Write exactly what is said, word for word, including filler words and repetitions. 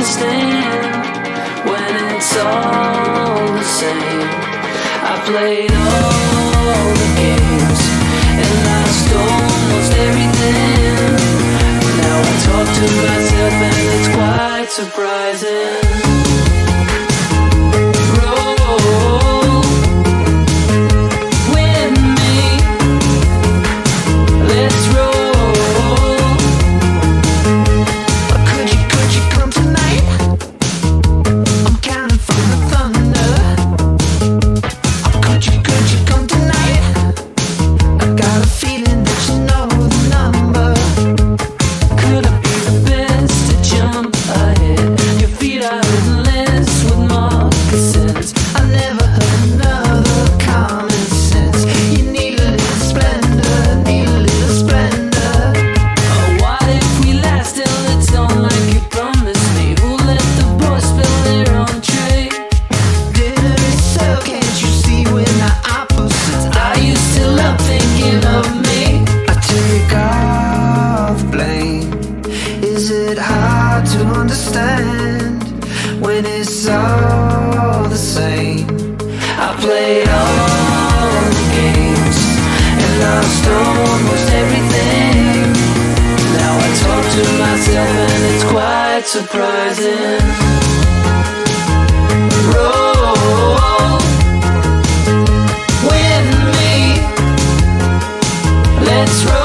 understand when it's all the same. I played all the games and lost almost everything. Now I talk to myself and it's quite surprising. When it's all the same. I played all the games and lost almost everything. Now I talk to myself and it's quite surprising. Roll with me, let's roll.